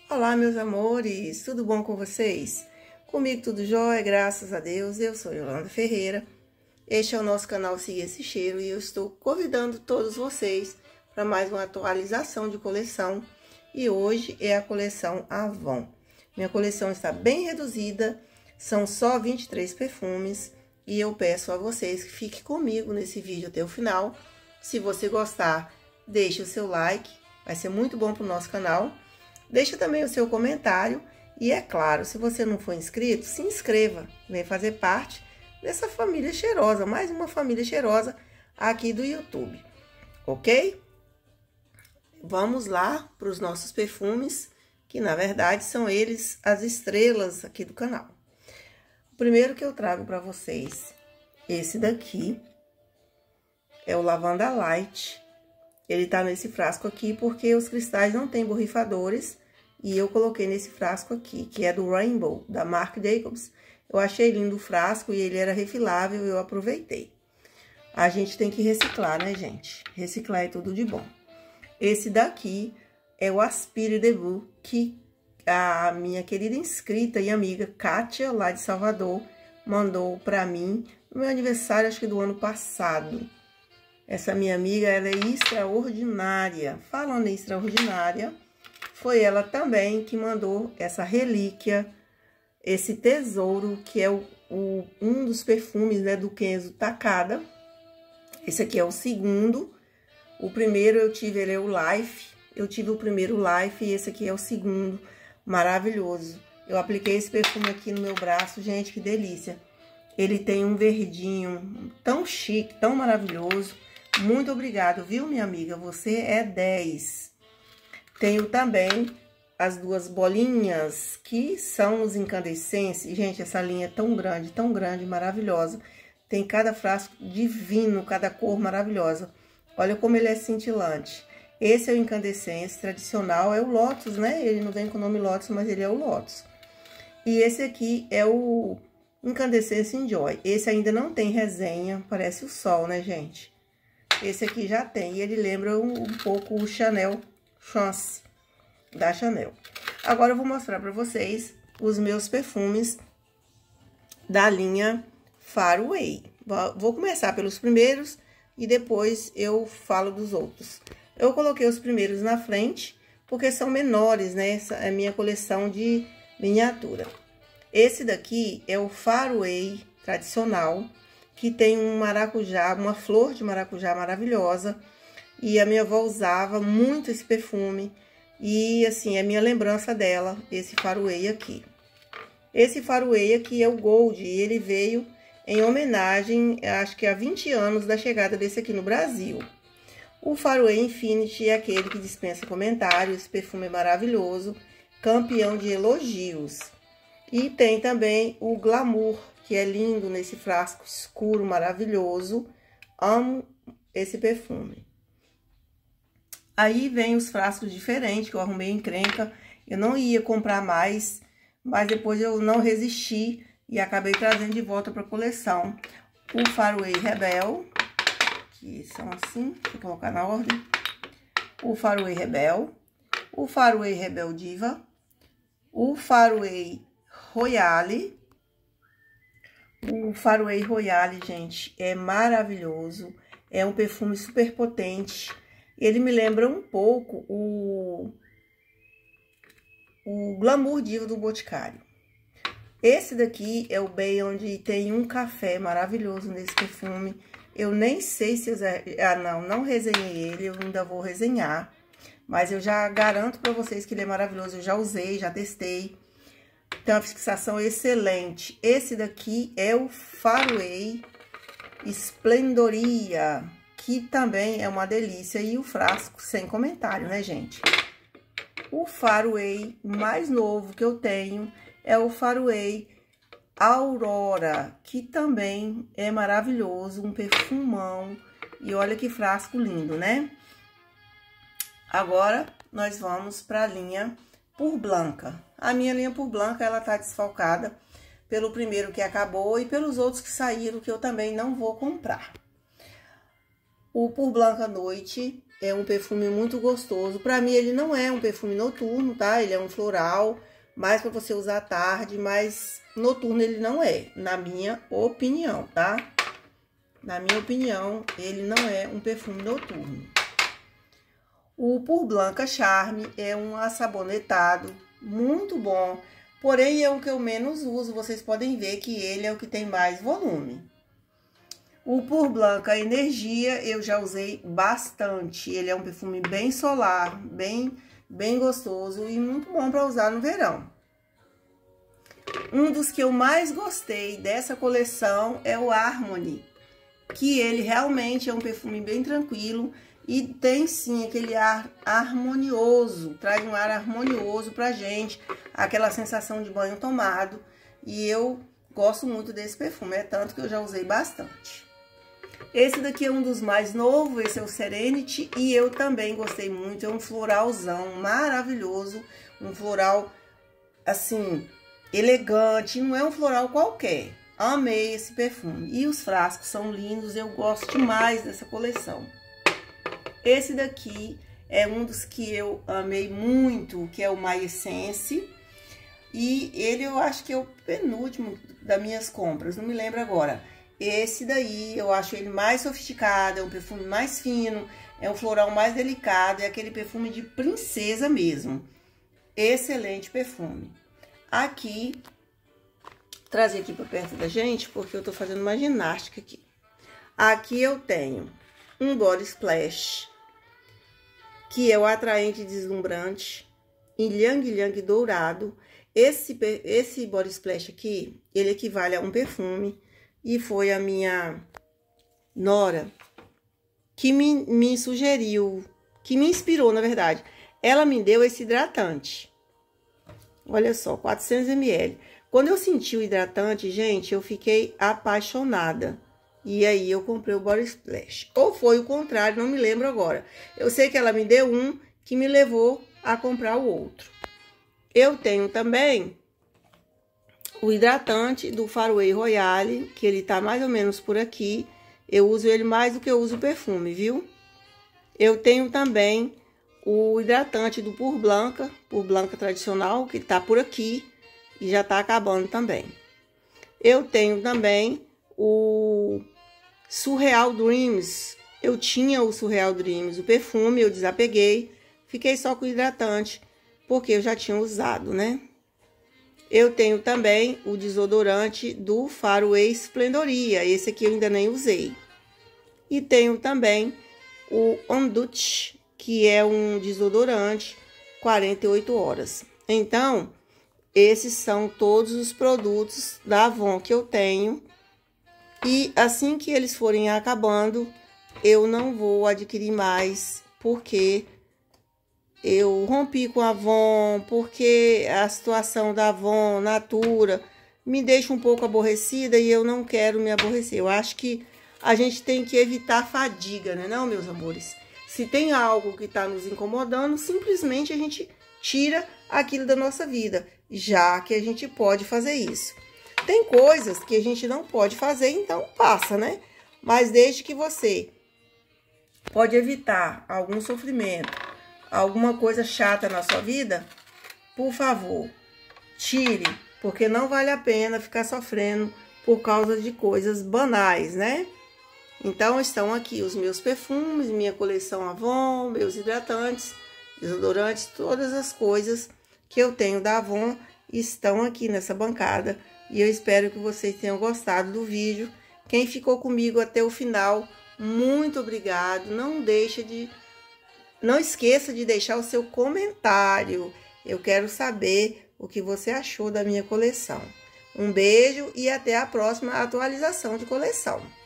Olá, meus amores, tudo bom com vocês? Comigo tudo jóia, graças a Deus. Eu sou Yolanda Ferreira. Este é o nosso canal Siga Esse Cheiro e eu estou convidando todos vocês para mais uma atualização de coleção. E hoje é a coleção Avon. Minha coleção está bem reduzida, são só 23 perfumes e eu peço a vocês que fiquem comigo nesse vídeo até o final. Se você gostar, deixe o seu like, vai ser muito bom para o nosso canal. Deixa também o seu comentário e, é claro, se você não for inscrito, se inscreva. Vem fazer parte dessa família cheirosa, mais uma família cheirosa aqui do YouTube, ok? Vamos lá para os nossos perfumes, que na verdade são eles as estrelas aqui do canal. O primeiro que eu trago para vocês, esse daqui, é o Lavanda Light. Ele tá nesse frasco aqui porque os cristais não tem borrifadores e eu coloquei nesse frasco aqui, que é do Rainbow, da Marc Jacobs. Eu achei lindo o frasco e ele era refilável, eu aproveitei. A gente tem que reciclar, né, gente? Reciclar é tudo de bom. Esse daqui é o Aspire de Vous, que a minha querida inscrita e amiga Kátia, lá de Salvador, mandou pra mim no meu aniversário, acho que do ano passado. Essa minha amiga, ela é extraordinária. Falando em extraordinária, foi ela também que mandou essa relíquia, esse tesouro, que é um dos perfumes, né, do Kenzo Takada. Esse aqui é o segundo. O primeiro eu tive, ele é o Life. Eu tive o primeiro Life e esse aqui é o segundo. Maravilhoso. Eu apliquei esse perfume aqui no meu braço, gente, que delícia. Ele tem um verdinho tão chique, tão maravilhoso. Muito obrigado, viu, minha amiga? Você é 10. Tenho também as duas bolinhas, que são os incandescentes. Gente, essa linha é tão grande, maravilhosa. Tem cada frasco divino, cada cor maravilhosa. Olha como ele é cintilante. Esse é o incandescente tradicional, é o Lotus, né? Ele não vem com o nome Lotus, mas ele é o Lotus. E esse aqui é o incandescente Enjoy. Esse ainda não tem resenha, parece o sol, né, gente? Esse aqui já tem, e ele lembra um pouco o Chanel Chance, da Chanel. Agora eu vou mostrar pra vocês os meus perfumes da linha Faraway. Vou começar pelos primeiros e depois eu falo dos outros. Eu coloquei os primeiros na frente, porque são menores, né? Essa é a minha coleção de miniatura. Esse daqui é o Faraway tradicional, que tem um maracujá, uma flor de maracujá maravilhosa. E a minha avó usava muito esse perfume. E, assim, é minha lembrança dela, esse Faraway aqui. Esse Faraway aqui é o Gold, e ele veio em homenagem, acho que há 20 anos da chegada desse aqui no Brasil. O Faraway Infinity é aquele que dispensa comentários, esse perfume é maravilhoso, campeão de elogios. E tem também o Glamour, que é lindo nesse frasco escuro, maravilhoso. Amo esse perfume. Aí vem os frascos diferentes, que eu arrumei encrenca. Eu não ia comprar mais, mas depois eu não resisti e acabei trazendo de volta para a coleção. O Faraway Rebel, que são assim, deixa eu colocar na ordem. O Faraway Rebel, o Faraway Rebel Diva, o Faraway Royale. O Faraway Royale, gente, é maravilhoso. É um perfume super potente. Ele me lembra um pouco o Glamour Diva do Boticário. Esse daqui é o bem onde tem um café maravilhoso nesse perfume. Eu nem sei se eu... não resenhei ele, eu ainda vou resenhar. Mas eu já garanto pra vocês que ele é maravilhoso. Eu já usei, já testei. Tem uma fixação excelente. Esse daqui é o Faraway Splendoria, que também é uma delícia. E o frasco, sem comentário, né, gente? O Faraway mais novo que eu tenho é o Faraway Aurora, que também é maravilhoso, um perfumão. E olha que frasco lindo, né? Agora, nós vamos para a linha Pour Blanca. A minha linha Pour Blanca, ela tá desfalcada pelo primeiro que acabou e pelos outros que saíram, que eu também não vou comprar. O Pour Blanca Noite é um perfume muito gostoso. Pra mim ele não é um perfume noturno, tá? Ele é um floral, mais pra você usar à tarde, mas noturno ele não é, na minha opinião, tá? Na minha opinião, ele não é um perfume noturno. O Pour Blanca Charme é um assabonetado muito bom, porém é o que eu menos uso. Vocês podem ver que ele é o que tem mais volume. O Pour Blanca Energia eu já usei bastante. Ele é um perfume bem solar, bem gostoso e muito bom para usar no verão. Um dos que eu mais gostei dessa coleção é o Harmony, que ele realmente é um perfume bem tranquilo e tem sim aquele ar harmonioso, traz um ar harmonioso pra gente, aquela sensação de banho tomado, e eu gosto muito desse perfume, é tanto que eu já usei bastante. Esse daqui é um dos mais novos, esse é o Serenity, e eu também gostei muito, é um floralzão maravilhoso, um floral, assim, elegante, não é um floral qualquer. Amei esse perfume. E os frascos são lindos, eu gosto demais dessa coleção. Esse daqui é um dos que eu amei muito, que é o My Essence. E ele eu acho que é o penúltimo das minhas compras, não me lembro agora. Esse daí eu acho ele mais sofisticado, é um perfume mais fino, é um floral mais delicado, é aquele perfume de princesa mesmo. Excelente perfume. Aqui, trazer aqui para perto da gente, porque eu tô fazendo uma ginástica aqui. Aqui eu tenho um Body Splash, que é o atraente deslumbrante, em Yang Yang dourado. Esse Body Splash aqui, ele equivale a um perfume, e foi a minha nora que me sugeriu, que me inspirou, na verdade. Ela me deu esse hidratante. Olha só, 400 ml. Quando eu senti o hidratante, gente, eu fiquei apaixonada. E aí eu comprei o Body Splash. Ou foi o contrário, não me lembro agora. Eu sei que ela me deu um que me levou a comprar o outro. Eu tenho também o hidratante do Faraway Royale, que ele tá mais ou menos por aqui. Eu uso ele mais do que eu uso o perfume, viu? Eu tenho também o hidratante do Pour Blanca tradicional, que tá por aqui e já tá acabando também. Eu tenho também o Surreal Dreams. Eu tinha o Surreal Dreams, o perfume, eu desapeguei, fiquei só com o hidratante, porque eu já tinha usado, né? Eu tenho também o desodorante do Faraway Splendoria, esse aqui eu ainda nem usei. E tenho também o Ondut, que é um desodorante 48 horas. Então, esses são todos os produtos da Avon que eu tenho. E assim que eles forem acabando, eu não vou adquirir mais, porque eu rompi com a Avon, porque a situação da Avon, Natura, me deixa um pouco aborrecida e eu não quero me aborrecer. Eu acho que a gente tem que evitar fadiga, né, não, meus amores? Se tem algo que está nos incomodando, simplesmente a gente tira aquilo da nossa vida, já que a gente pode fazer isso. Tem coisas que a gente não pode fazer, então passa, né? Mas desde que você pode evitar algum sofrimento, alguma coisa chata na sua vida, por favor, tire, porque não vale a pena ficar sofrendo por causa de coisas banais, né? Então, estão aqui os meus perfumes, minha coleção Avon, meus hidratantes, desodorantes, todas as coisas que eu tenho da Avon estão aqui nessa bancada. E eu espero que vocês tenham gostado do vídeo. Quem ficou comigo até o final, muito obrigado. Não esqueça de deixar o seu comentário. Eu quero saber o que você achou da minha coleção. Um beijo e até a próxima atualização de coleção.